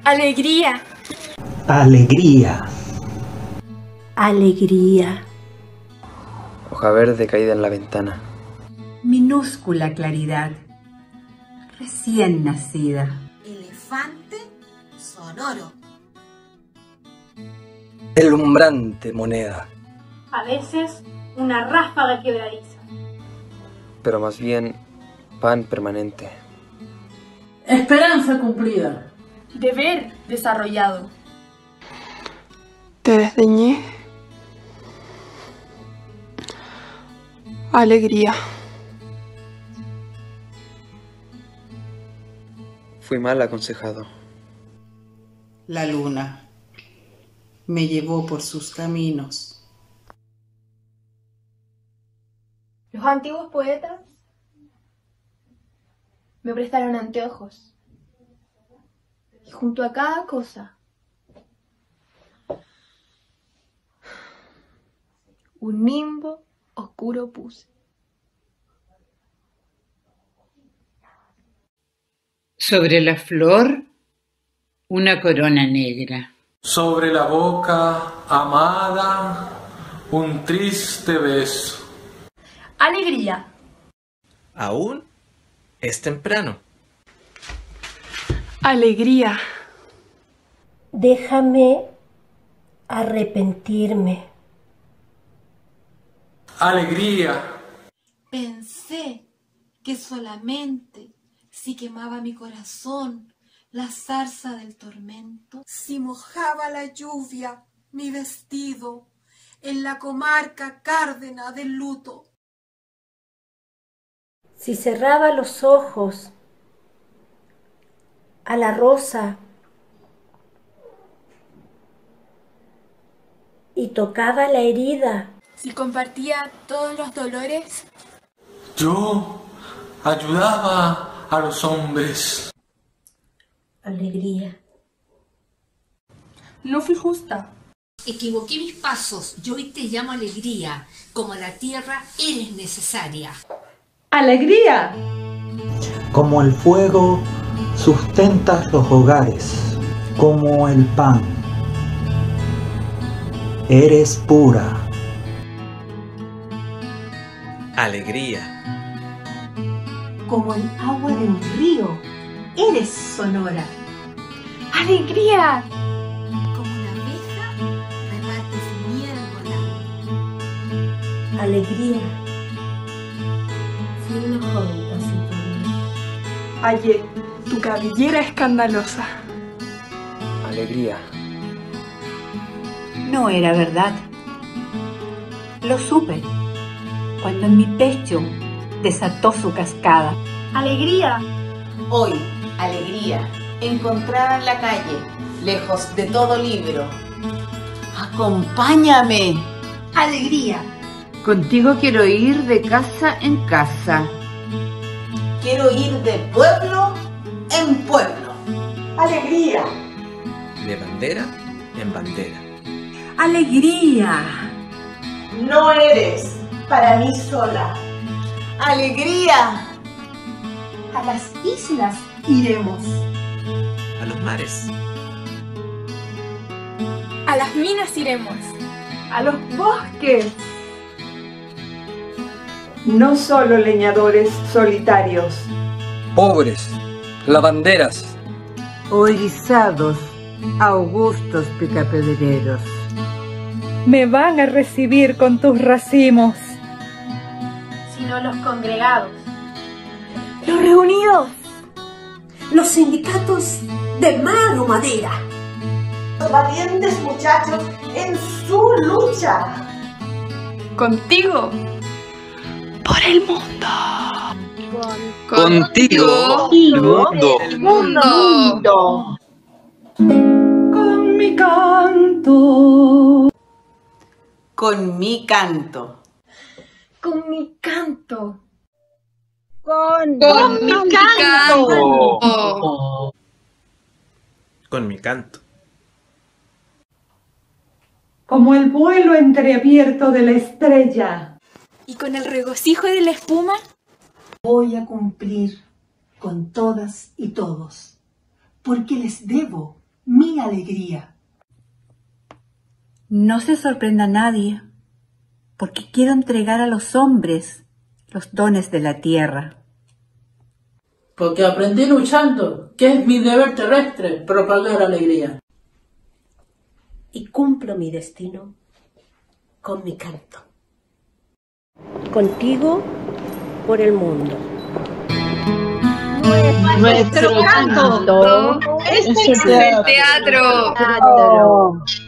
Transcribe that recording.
Alegría. Alegría. Alegría. Hoja verde caída en la ventana. Minúscula claridad, recién nacida. Elefante sonoro. Deslumbrante moneda. A veces una ráfaga quebradiza. Pero más bien pan permanente. Esperanza cumplida. Deber desarrollado. Te desdeñé. Alegría. Fui mal aconsejado. La luna me llevó por sus caminos. Los antiguos poetas me prestaron anteojos. Y junto a cada cosa, un nimbo oscuro puse. Sobre la flor, una corona negra. Sobre la boca amada, un triste beso. Alegría. Aún es temprano. Alegría. Déjame arrepentirme. Alegría. Pensé que solamente si quemaba mi corazón la zarza del tormento, si mojaba la lluvia mi vestido en la comarca cárdena del luto, Si cerraba los ojos a la rosa y tocaba la herida, Si compartía todos los dolores, Yo ayudaba a los hombres. alegría. no fui justa. equivoqué mis pasos, yo hoy te llamo alegría, como la tierra eres necesaria. Alegría. Como el fuego sustentas los hogares, como el pan. Eres pura. Alegría. Como el agua de un río, eres sonora. Alegría. Como una abeja, repartes miel volando. Alegría. Fui una joven taciturna. Hallé tu cabellera escandalosa. Alegría. No era verdad. Lo supe cuando en mi pecho desató su cascada. Alegría. Hoy, alegría, encontrada en la calle, lejos de todo libro. Acompáñame. Alegría. Contigo quiero ir de casa en casa. Quiero ir de pueblo en pueblo. Alegría. De bandera en bandera. Alegría. No eres para mí sola. Alegría. A las islas iremos. A los mares. A las minas iremos. A los bosques. No solo leñadores solitarios. Pobres. Lavanderas. O erizados, augustos picapedreros. Me van a recibir con tus racimos. Sino los congregados. Los reunidos. Los sindicatos de mano madera. Los valientes muchachos en su lucha. Contigo. Por el mundo. Contigo. El mundo. Con mi canto. Con mi canto. Con mi canto. Con mi canto. Con mi canto. Como el vuelo entreabierto de la estrella. Y con el regocijo de la espuma, Voy a cumplir con todas y todos, porque les debo mi alegría. No se sorprenda nadie, porque quiero entregar a los hombres los dones de la tierra. Porque aprendí luchando que es mi deber terrestre propagar alegría. Y cumplo mi destino con mi canto. Contigo por el mundo. Nuestro canto es el teatro.